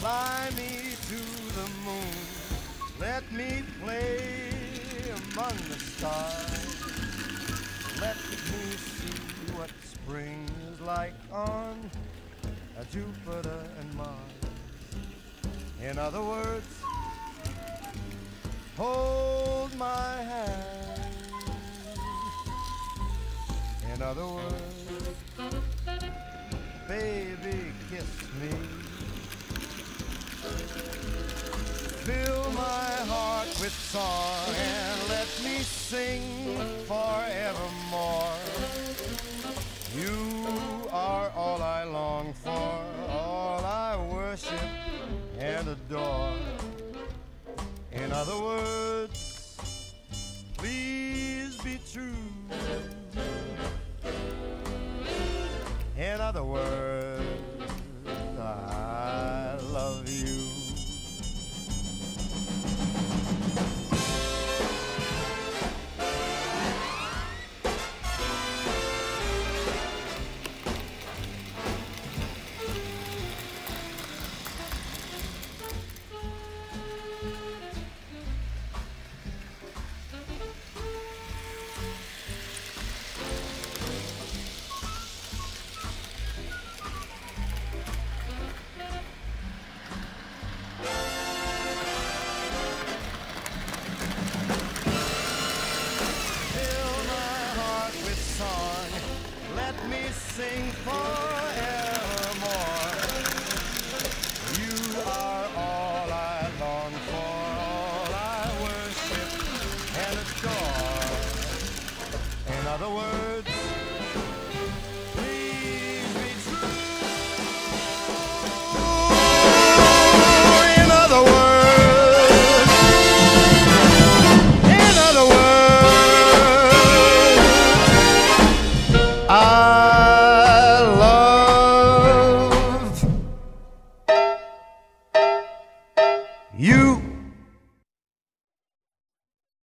Fly me to the moon, let me play among the stars. Let me see what spring is like on Jupiter and Mars. In other words, hold my hand. In other words, baby, kiss me. Fill my heart with song and let me sing forevermore. You are all I long for, all I worship and adore. In other words, please be true. In other words, I love you. Let me sing forevermore. You are all I long for, all I worship and adore. In other words,